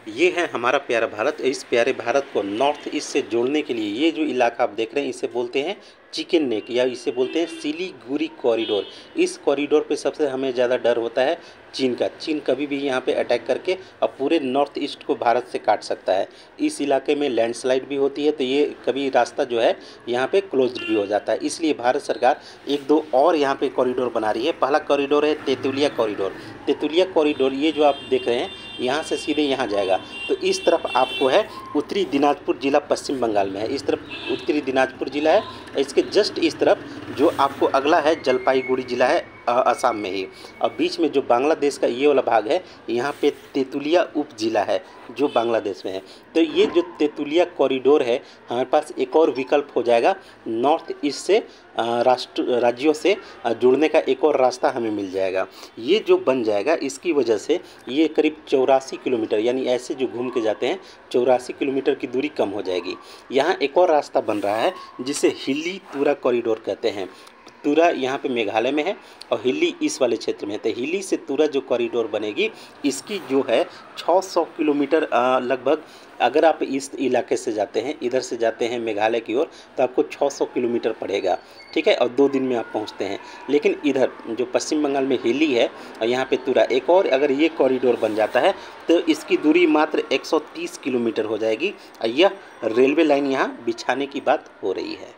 ये है हमारा प्यारा भारत। इस प्यारे भारत को नॉर्थ ईस्ट से जोड़ने के लिए ये जो इलाका आप देख रहे हैं इसे बोलते हैं चिकन नेक या इसे बोलते हैं सिलीगुड़ी कॉरिडोर। इस कॉरिडोर पे सबसे हमें ज़्यादा डर होता है चीन का। चीन कभी भी यहाँ पे अटैक करके अब पूरे नॉर्थ ईस्ट को भारत से काट सकता है। इस इलाके में लैंडस्लाइड भी होती है तो ये कभी रास्ता जो है यहाँ पे क्लोज्ड भी हो जाता है। इसलिए भारत सरकार एक दो और यहाँ पे कॉरिडोर बना रही है। पहला कॉरिडोर है तेतुलिया कॉरिडोर। तेतुलिया कॉरिडोर ये जो आप देख रहे हैं यहाँ से सीधे यहाँ जाएगा तो इस तरफ आपको है उत्तरी दिनाजपुर जिला पश्चिम बंगाल में है। इस तरफ उत्तरी दिनाजपुर जिला है, इसके जस्ट इस तरफ जो आपको अगला है जलपाईगुड़ी जिला है असम में ही। और बीच में जो बांग्लादेश का ये वाला भाग है यहाँ पे तेतुलिया उप जिला है जो बांग्लादेश में है। तो ये जो तेतुलिया कॉरिडोर है हमारे पास एक और विकल्प हो जाएगा, नॉर्थ ईस्ट से राज्यों से जुड़ने का एक और रास्ता हमें मिल जाएगा। ये जो बन जाएगा इसकी वजह से ये करीब 84 किलोमीटर यानी ऐसे जो घूम के जाते हैं 84 किलोमीटर की दूरी कम हो जाएगी। यहाँ एक और रास्ता बन रहा है जिसे हिली तुरा कॉरिडोर कहते हैं। तुरा यहाँ पे मेघालय में है और हिली इस वाले क्षेत्र में है। तो हिली से तुरा जो कॉरिडोर बनेगी इसकी जो है 600 किलोमीटर लगभग, अगर आप इस इलाके से जाते हैं इधर से जाते हैं मेघालय की ओर तो आपको 600 किलोमीटर पड़ेगा, ठीक है, और 2 दिन में आप पहुँचते हैं। लेकिन इधर जो पश्चिम बंगाल में हिली है और यहाँ पे तुरा, एक और अगर ये कॉरिडोर बन जाता है तो इसकी दूरी मात्र 130 किलोमीटर हो जाएगी। यह रेलवे लाइन यहाँ बिछाने की बात हो रही है।